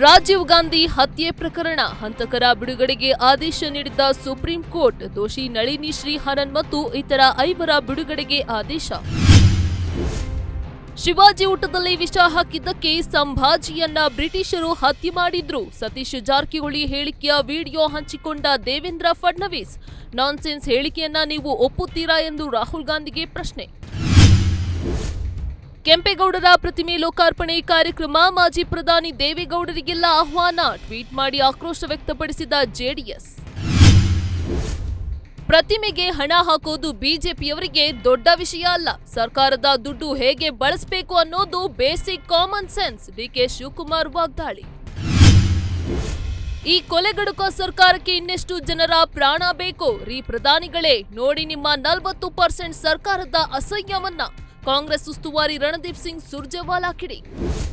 ರಾಜೀವ್ ಗಾಂಧಿ ಹತ್ಯೆ ಪ್ರಕರಣ ಹಂತಕರ ಬಿಡುಗಡೆಗೆ ಆದೇಶ ನೀಡಿದ್ದ ಸುಪ್ರೀಂ ಕೋರ್ಟ್ ದೋಷಿ ನಳಿನಿ ಶ್ರೀಹರನ್ ಮತ್ತು ಇತರ 5 ಬಿಡುಗಡೆಗೆ ಆದೇಶ. ಶಿವಾಜಿ ಊಟದಲ್ಲಿ ವಿಷ ಹಾಕಿದ್ದಕ್ಕೆ ಸಂಭಾಜಿಯನ್ನ ಬ್ರಿಟಿಷರು ಹತ್ಯೆ ಮಾಡಿದ್ರು. ಸತೀಶ್ ಜಾರಕಿಹೊಳಿ ಹೇಳಿಕೆಯ ವಿಡಿಯೋ ಹಂಚಿಕೊಂಡ ದೇವೇಂದ್ರ ಫಡ್ನವೀಸ್. ನಾನ್ಸೆನ್ಸ್ ಹೇಳಿಕೆಯನ್ನ ನೀವು ಒಪ್ಪುತ್ತೀರಾ ಎಂದು ರಾಹುಲ್ ಗಾಂಧಿಗೆ ಪ್ರಶ್ನೆ. ಕೆಂಪೇಗೌಡರ ಪ್ರತಿಮೆ ಲೋಕಾರ್ಪಣೆ ಕಾರ್ಯಕ್ರಮ ಮಾಜಿ ಪ್ರಧಾನಿ ದೇವೇಗೌಡರಿಗೆಲ್ಲ ಆಹ್ವಾನ. ಟ್ವೀಟ್ ಮಾಡಿ ಆಕ್ರೋಶ ವ್ಯಕ್ತಪಡಿಸಿದ ಜೆಡಿಎಸ್. ಪ್ರತಿಮೆಗೆ ಹಣ ಹಾಕೋದು ಬಿಜೆಪಿಯವರಿಗೆ ದೊಡ್ಡ ವಿಷಯ ಅಲ್ಲ. ಸರ್ಕಾರದ ದುಡ್ಡು ಹೇಗೆ ಬಳಸಬೇಕು ಅನ್ನೋದು basic common sense. DK Shivakumar ವಾಗ್ದಾಳಿ. ಈ ಕೊಲೆಗಡುಕ ಸರ್ಕಾರಕ್ಕೆ ಇನ್ನೆಷ್ಟು ಜನರ ಪ್ರಾಣ ಬೇಕೋ ರೀ ಪ್ರಧಾನಿಗಳೇ, ನೋಡಿ ನಿಮ್ಮ 40% ಸರ್ಕಾರದ ಅಸಹ್ಯವನ್ನ. ಕಾಂಗ್ರೆಸ್ ಉಸ್ತುವಾರಿ ರಣದೀಪ್ ಸಿಂಗ್ ಸುರ್ಜೇವಾಲಾ ಕಿಡಿ.